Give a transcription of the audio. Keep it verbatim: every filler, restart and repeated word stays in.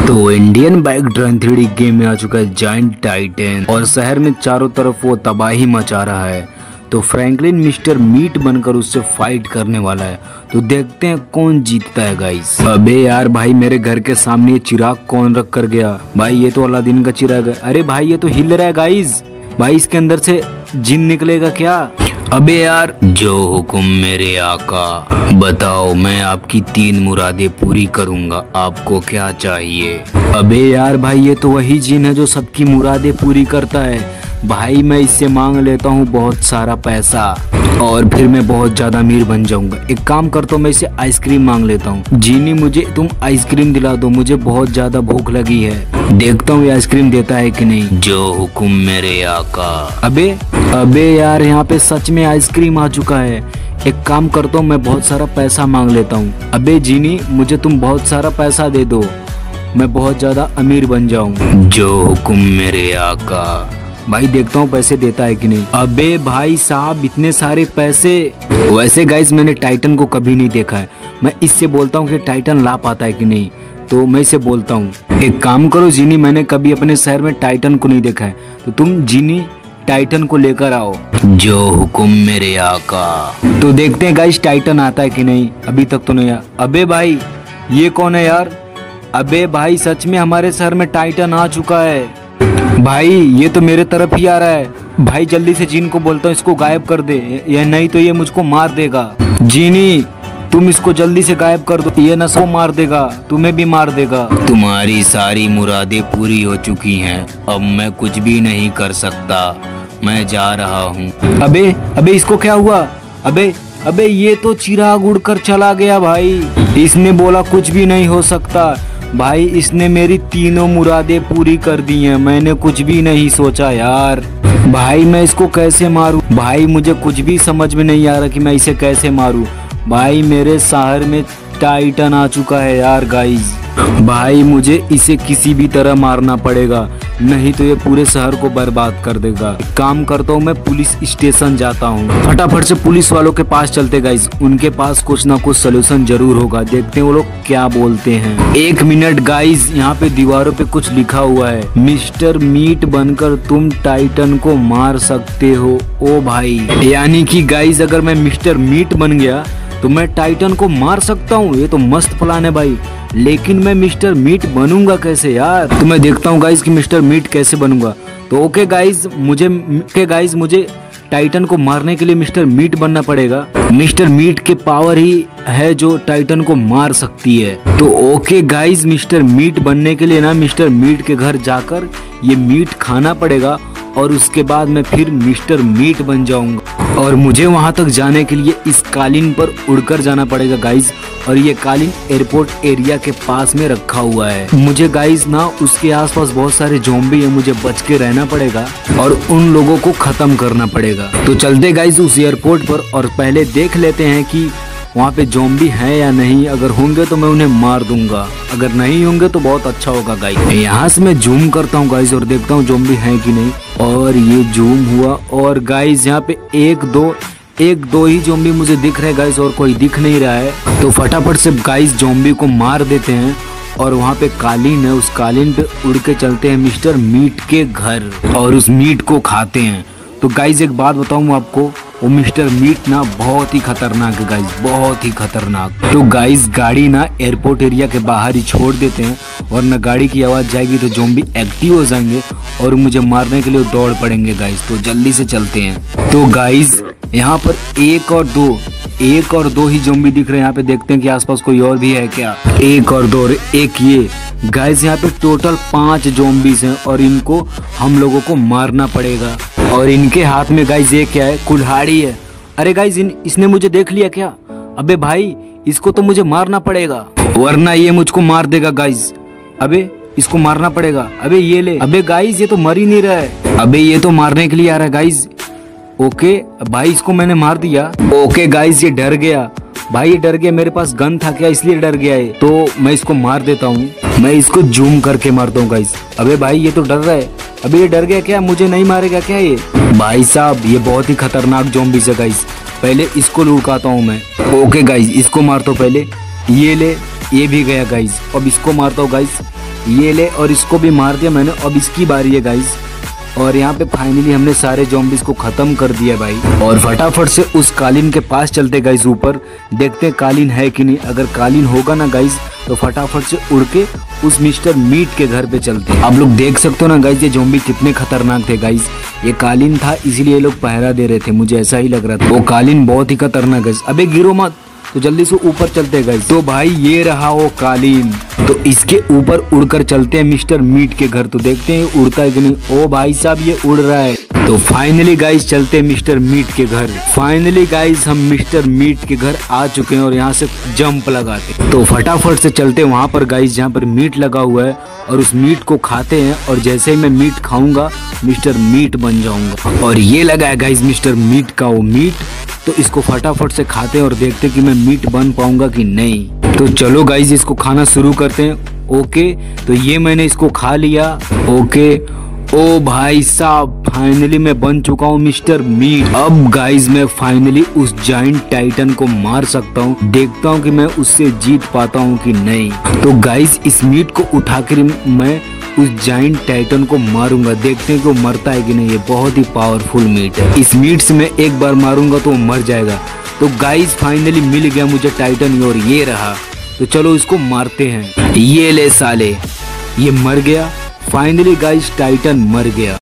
तो Indian bike drive three D game में आ चुका है जायंट टाइटन और शहर में चारों तरफ वो तबाही मचा रहा है। तो फ्रैंकलिन मिस्टर मीट बनकर उससे फाइट करने वाला है। तो देखते हैं कौन जीतता है गाइस। अबे यार भाई, मेरे घर के सामने ये चिराग कौन रख कर गया भाई? ये तो अलादीन का चिराग है। अरे भाई ये तो हिल रहा है गाइस। भाई इसके अंदर से जिन निकलेगा क्या? अबे यार, जो हुक्म मेरे आका, बताओ मैं आपकी तीन मुरादें पूरी करूंगा, आपको क्या चाहिए? अबे यार भाई, ये तो वही जिन है जो सबकी मुरादें पूरी करता है। भाई मैं इससे मांग लेता हूँ बहुत सारा पैसा और फिर मैं बहुत ज्यादा अमीर बन जाऊंगा। एक काम करता हूँ, मैं इससे आइसक्रीम मांग लेता हूँ। जीनी मुझे तुम आइसक्रीम दिला दो, मुझे बहुत ज्यादा भूख लगी है। देखता हूँ ये आइसक्रीम देता है कि नहीं। जो हुक्म मेरे आका। अबे अबे यार, यहाँ पे सच में आइसक्रीम आ चुका है। एक काम करता हूँ, मैं बहुत सारा पैसा मांग लेता हूँ। अबे जीनी, मुझे तुम बहुत सारा पैसा दे दो, मैं बहुत ज्यादा अमीर बन जाऊँ। जो हुक्म मेरे आका। भाई देखता हूँ पैसे देता है कि नहीं। अबे भाई साहब, इतने सारे पैसे। वैसे गाइस मैंने टाइटन को कभी नहीं देखा है। मैं इससे बोलता हूँ कि टाइटन ला पाता है कि नहीं। तो मैं इसे बोलता हूँ, एक काम करो जीनी, मैंने कभी अपने शहर में टाइटन को नहीं देखा है, तो तुम जीनी टाइटन को लेकर आओ। जो हुक्म मेरे आका। तो देखते हैं गाइस टाइटन आता है कि नहीं। अभी तक तो नहीं आया। अबे भाई ये कौन है यार? अबे भाई सच में हमारे शहर में टाइटन आ चुका है। भाई ये तो मेरे तरफ ही आ रहा है। भाई जल्दी से जीन को बोलता हूँ इसको गायब कर दे, या नहीं तो ये मुझको मार देगा। जीनी तुम इसको जल्दी से गायब कर दो, ये न सबको मार देगा, तुम्हें भी मार देगा। तुम्हारी सारी मुरादें पूरी हो चुकी हैं, अब मैं कुछ भी नहीं कर सकता, मैं जा रहा हूँ। अबे अबे इसको क्या हुआ? अबे अबे ये तो चिराग उड़कर चला गया भाई। इसने बोला कुछ भी नहीं हो सकता। भाई इसने मेरी तीनों मुरादें पूरी कर दी हैं, मैंने कुछ भी नहीं सोचा यार। भाई मैं इसको कैसे मारूं? भाई मुझे कुछ भी समझ में नहीं आ रहा कि मैं इसे कैसे मारूं। भाई मेरे शहर में टाइटन आ चुका है यार गाइस। भाई मुझे इसे किसी भी तरह मारना पड़ेगा, नहीं तो ये पूरे शहर को बर्बाद कर देगा। काम करता हूँ, मैं पुलिस स्टेशन जाता हूँ। फटाफट से पुलिस वालों के पास चलते गाइस, उनके पास कुछ ना कुछ सोल्यूशन जरूर होगा। देखते हैं वो लोग क्या बोलते हैं। एक मिनट गाइस, यहाँ पे दीवारों पे कुछ लिखा हुआ है, मिस्टर मीट बनकर तुम टाइटन को मार सकते हो। ओ भाई, यानी कि गाइस अगर मैं मिस्टर मीट बन गया तो मैं टाइटन को मार सकता हूँ। ये तो मस्त प्लान है भाई, लेकिन मैं मिस्टर मीट बनूंगा कैसे यार? तो मैं देखता हूँ गाइस कि मिस्टर मीट कैसे बनूंगा। तो ओके गाइस, मुझे ओके गाइस मुझे टाइटन को मारने के लिए मिस्टर मीट बनना पड़ेगा। मिस्टर मीट के पावर ही है जो टाइटन को मार सकती है। तो ओके गाइस, मिस्टर मीट बनने के लिए ना मिस्टर मीट के घर जाकर ये मीट खाना पड़ेगा और उसके बाद मैं फिर मिस्टर मीट बन जाऊंगा। और मुझे वहां तक जाने के लिए इस कालीन पर उड़कर जाना पड़ेगा गाइस। और ये कालीन एयरपोर्ट एरिया के पास में रखा हुआ है। मुझे गाइस ना उसके आसपास बहुत सारे ज़ॉम्बी है, मुझे बच के रहना पड़ेगा और उन लोगों को खत्म करना पड़ेगा। तो चलते गाइस उस एयरपोर्ट पर और पहले देख लेते हैं कि वहाँ पे ज़ॉम्बी हैं या नहीं। अगर होंगे तो मैं उन्हें मार दूंगा, अगर नहीं होंगे तो बहुत अच्छा होगा गाइस। यहाँ से मैं जूम करता हूँ गाइस और देखता हूँ ज़ॉम्बी हैं कि नहीं। और ये जूम हुआ और गाइस यहाँ पे एक दो एक दो ही ज़ॉम्बी मुझे दिख रहे हैं गाइस, और कोई दिख नहीं रहा है। तो फटाफट से गाइस ज़ॉम्बी को मार देते हैं और वहाँ पे कालीन है, उस कालीन पे उड़ के चलते हैं मिस्टर मीट के घर और उस मीट को खाते हैं। तो गाइस एक बात बताऊँ आपको, वो मिस्टर मीट ना बहुत ही खतरनाक है गाइस, बहुत ही खतरनाक। तो गाइस गाड़ी ना एयरपोर्ट एरिया के बाहर ही छोड़ देते हैं, वरना गाड़ी की आवाज़ जाएगी तो ज़ॉम्बी एक्टिव हो जाएंगे और मुझे मारने के लिए दौड़ पड़ेंगे गाइस। तो जल्दी से चलते हैं। तो गाइस यहाँ पर एक और दो एक और दो ही ज़ॉम्बी दिख रहे हैं। यहाँ पे देखते हैं कि आसपास कोई और भी है क्या। एक और दो, एक ये गाइस, यहाँ पे टोटल पांच ज़ॉम्बीज हैं और इनको हम लोगों को मारना पड़ेगा। और इनके हाथ में गाइस ये क्या है? कुल्हाड़ी है। अरे गाइस इन इसने मुझे देख लिया क्या? अबे भाई इसको तो मुझे मारना पड़ेगा, वरना ये मुझको मार देगा गाइस। अबे इसको मारना पड़ेगा। अबे ये ले। अबे गाइस ये तो मर ही नहीं रहा है। अबे ये तो मारने के लिए आ रहा है गाइस। ओके भाई इसको मैंने मार दिया। ओके गाइस ये डर गया। भाई ये डर गया, मेरे पास गन था क्या इसलिए डर गया है। तो मैं इसको मार देता हूँ, मैं इसको जूम करके मारता हूँ गाइस। अबे भाई ये तो डर रहा है। अबे ये डर गया क्या? मुझे नहीं मारेगा क्या ये? भाई साहब ये बहुत ही खतरनाक ज़ॉम्बी है गाइस, पहले इसको लुकाता हूँ मैं। ओके गाइस इसको मारता हूँ पहले। ये ले, ये भी गया गाइस। अब इसको मारता हूँ गाइस। ये ले, और इसको भी मार दिया मैंने। अब इसकी बारी है गाइस, और यहाँ पे फाइनली हमने सारे ज़ॉम्बीज़ को ख़त्म कर दिया भाई। और फटाफट से उस कालीन के पास चलते गाइस, ऊपर देखते हैं कालीन है कि नहीं। अगर कालीन होगा ना गाइस तो फटाफट से उड़ के उस मिस्टर मीट के घर पे चलते हैं। आप लोग देख सकते हो ना गाइस, ये ज़ॉम्बी कितने खतरनाक थे गाइस। ये कालीन था इसलिए ये लोग पहरा दे रहे थे, मुझे ऐसा ही लग रहा था। वो कालीन बहुत ही खतरनाक है। अबे गिरो मत, तो जल्दी से ऊपर चलते हैं गाइस। तो भाई ये रहा वो कालीन, तो इसके ऊपर उड़कर चलते हैं मिस्टर मीट के घर। तो देखते हैं उड़ता है कि नहीं। ओ भाई साहब ये उड़ रहा है। तो फाइनली गाइस चलते हैं मिस्टर मीट के घर। फाइनली गाइस हम मिस्टर मीट के घर आ चुके हैं और यहाँ से जंप लगाते। तो फटाफट से चलते हैं वहाँ पर गाइस जहाँ पर मीट लगा हुआ है, और उस मीट को खाते हैं। और जैसे ही मैं मीट खाऊंगा मिस्टर मीट बन जाऊंगा। और ये लगा है गाइस मिस्टर मीट का वो मीट, तो इसको फटाफट से खाते हैं और देखते हैं कि मैं मीट बन पाऊंगा कि नहीं। तो चलो गाइस इसको खाना शुरू करते हैं। ओके, तो ये मैंने इसको खा लिया। ओके, ओ भाई साहब फाइनली मैं बन चुका हूँ मिस्टर मीट। अब गाइस मैं फाइनली उस जाइंट टाइटन को मार सकता हूँ। देखता हूँ कि मैं उससे जीत पाता हूँ कि नहीं। तो गाइस इस मीट को उठाकर मैं उस जाइंट टाइटन को मारूंगा। देखते हैं कि वो मरता है कि नहीं। ये बहुत ही पावरफुल मीट है। इस मीट से मैं एक बार मारूंगा तो वो मर जाएगा। तो गाइस फाइनली मिल गया मुझे टाइटन, और ये रहा। तो चलो इसको मारते हैं। ये ले साले, ये मर गया। फाइनली गाइस टाइटन मर गया।